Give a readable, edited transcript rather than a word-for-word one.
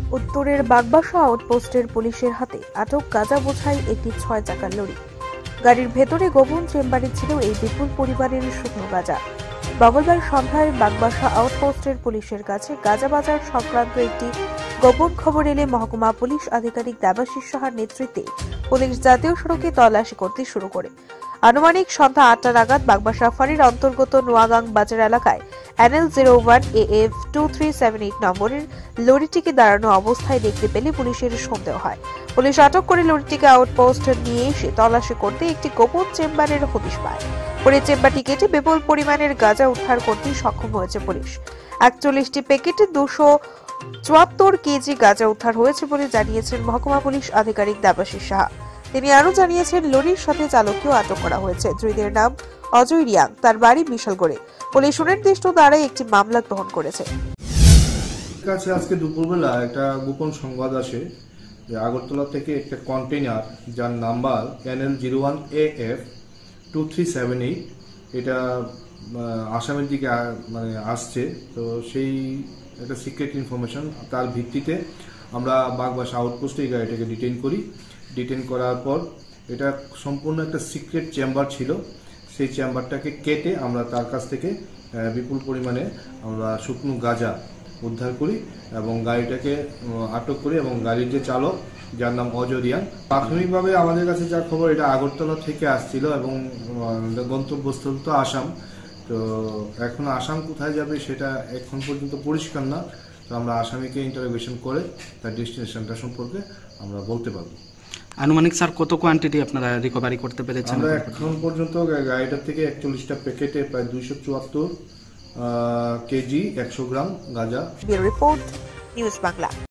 উত্তরের বাগবাসা আউটপোস্টের পুলিশের হাতে আটক গাঁজা বোঝাই একটি 6 চাকার লরি। গাড়ির ভেতরে গোপন চেম্বারে ছিল এই বিপুল পরিমাণের শুকনো গাঁজা। মঙ্গলবার সন্ধ্যায় বাগবাসা আউটপোস্টের পুলিশের কাছে গাঁজা বাজার সংক্রান্ত একটি গোপন খবর এলে মহকুমা পুলিশ আধিকারিক দেবাশিস সাহার নেতৃত্বে পুলিশ জাতীয় সড়কে তল্লাশি করতে শুরু করে। আনুমানিক সন্ধ্যা 8টা নাগাদ বাগবাসা ফাঁড়ির অন্তর্গত নোয়াগাং বাজার এলাকায় NL01AF 2378 নম্বরের লরিটিকে দাঁড়ানো অবস্থায় দেখতে পেলে পুলিশের সন্দেহ হয়। পুলিশ আটক করে লরিটিকে আউটপোস্ট নিয়ে এসে তল্লাশি করতে একটি গোপন চেম্বারের হদিশ পায়। পরে চেম্বারটি কেটে বিপুল পরিমাণের গাঁজা উদ্ধার করতে সক্ষম হয়েছে পুলিশ। 41টি প্যাকেটে 274 কেজি গাঁজা উদ্ধার হয়েছে বলে জানিয়েছেন মহকুমা পুলিশ আধিকারিক দেবাশিস সাহা। তিনি আরও জানিয়েছেন, লরির সাথে চালককেও আটক করা হয়েছে। ধৃতের নাম অজয় রিয়াং, তার বাড়ি বিশালগড়ে। পুলিশ সুনির্দিষ্ট ধারায় একটি মামলা গ্রহণ করেছে। কাছে আজকে দুপুরবেলা একটা গোপন সংবাদ আসে যে আগরতলা থেকে একটা কন্টেইনার যার নাম্বার NL01AF 2378 এটা আসামের দিকে আসছে। তো সেই একটা সিক্রেট ইনফরমেশন, তার ভিত্তিতে আমরা বাগবাসা আউটপোস্টে এই গাড়িটাকে ডিটেইন করার পর এটা সম্পূর্ণ একটা সিক্রেট চেম্বার ছিল। সেই চেম্বারটাকে কেটে আমরা তার কাছ থেকে বিপুল পরিমাণে আমরা শুকনো গাঁজা উদ্ধার করি এবং গাড়িটাকে আটক করি এবং গাড়ির যে চালক যার নাম অজয় রিয়াং। প্রাথমিকভাবে আমাদের কাছে যা খবর, এটা আগরতলা থেকে আসছিল এবং গন্তব্যস্থল তো আসাম। তো এখন আসাম কোথায় যাবে সেটা এখন পর্যন্ত পরিষ্কার না। তো আমরা আসামিকে ইন্টারোগেশন করে তার ডেস্টিনেশনটা সম্পর্কে আমরা বলতে পারবো। আনুমানিক স্যার কত কোয়ান্টিটি আপনারা রিকভারি করতে পেরেছেন? আমরা এখন পর্যন্ত গাড়িটার থেকে 41টা প্যাকেটে প্রায় 274 কেজি 100 গ্রাম গাঁজা। Bureau report, news Bangla.